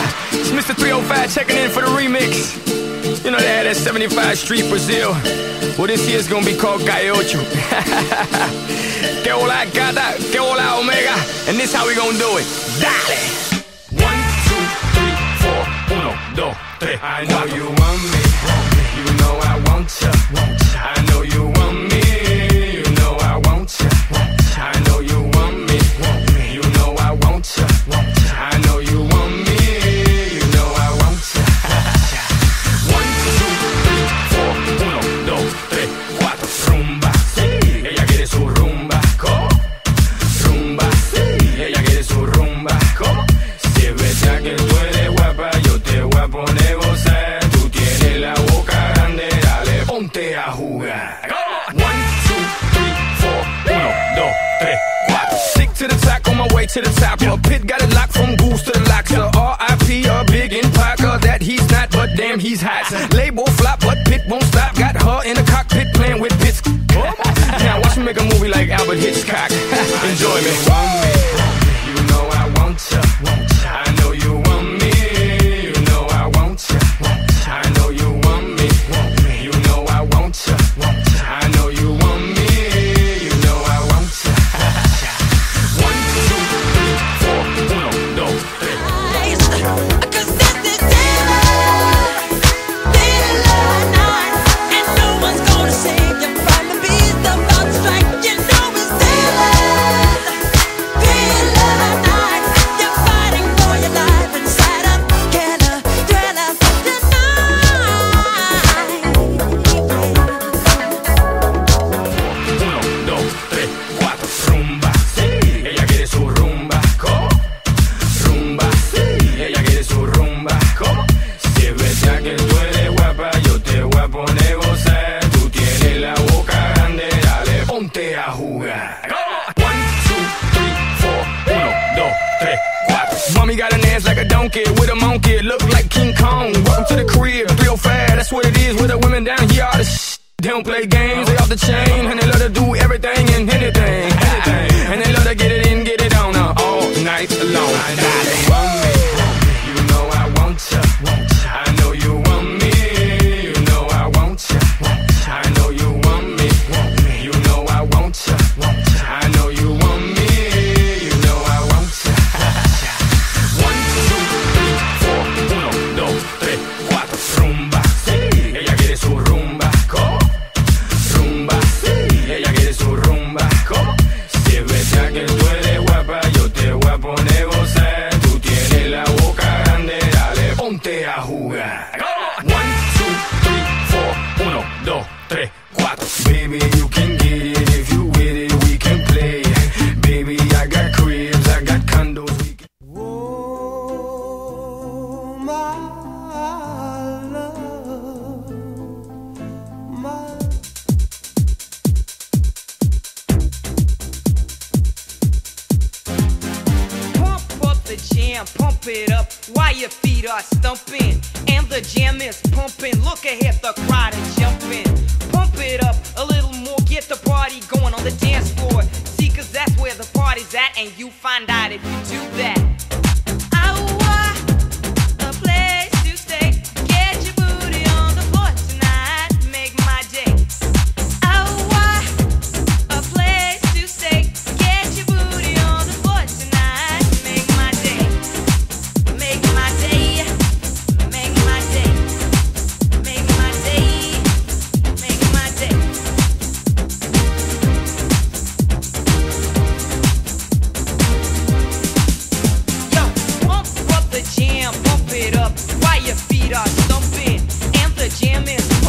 It's Mr. 305 checking in for the remix. You know they had that 75 Street Brazil. Well, this year's gonna be called Calle Ocho. Que hola gata, que hola omega. And this how we gonna do it. Dale! 1, 2, 3, 4, 1, 2, 3. I know you want me. You know I want ya. I know you want me. You know I want ya. I know you want me. You know I want ya. I know you want me. You know I want ya. 1, 2, 3, 4, 1, 2, 3, 4. Rumba, sí. Ella quiere su rumba. ¿Cómo? Rumba, sí. Ella quiere su rumba. ¿Cómo? Si es verdad que tú eres guapa, yo te voy a poner gozar. Tú tienes la boca grande, dale, ponte a jugar. 1, 2, 3, 4, 1, 2, 3, 4. Stick to the top, on my way to the top. A pit got it locked from goose to the locks. R.I.P. a big in Parker that he's not, but damn he's hot. Label flop, but Pit won't stop. Got her in the cockpit playing with bits. Now watch me make a movie like Albert Hitchcock. Enjoy me. You know I want ya. I know you want me. You know I want ya. I know you want me. You know I want ya. I know you want me. You know I want ya. 1, 2, 3, 4, 1, 2, 3. Cause this is daylight night, and no one's gonna save you from the beast about to strike. You know it's daylight night. You're fighting for your life inside a killer thriller tonight. 1, 2, 3, 4. Rumba, sí. Ella quiere su rumba. ¿Cómo? Rumba, sí. Ella quiere su rumba. ¿Cómo? Si es verdad que tú eres guapa, yo te voy a poner gozar. Tú tienes la boca grande, dale, ponte a jugar. 1, 2, 3, 4. 1, 2, 3, 4. Mommy got an ass like a donkey with a monkey. Look like King Kong. Welcome to the crib. 305, that's what it is with the women down here. All the they don't play games, they off the chain. And they love to do everything and anything. And they love to get it in, get it on all night long. Dale. You know I want ya. I know you want me. You know I want ya. I know you want me. You know I want ya. I know you want me. You know I want ya. 1, 2, 3, 4. 1, 2, 3, 4. Rumba, sí. Ella quiere su rumba. ¿Cómo? Rumba, sí. Ella quiere su rumba. ¿Cómo? Si es verdad que tú eres guapa, yo te voy a poner gozar. Tú tienes la boca grande, dale, ponte a jugar. 1, 2, 3, 4. 1, 2, 3, 4. Baby, you can get it if you with it, we can play. Baby, I got cribs, I got condos, we can... Oh, my love, my Pump up the jam, pump it up while your feet are stumping. And the jam is pumping. Look ahead, the crowd is jumping. Pump it up a little more, get the party going on the dance floor. See, cause that's where the party's at, and you find out if you do that. I want a place to stay. Get your booty on the floor tonight. Make my day. I want a place to stay. Get your booty on the floor tonight. Make my day. Make my day. Make my day. Make my day. Make my day. Yo, pump up the jam, pump it up while your feet are stumping. And the jam is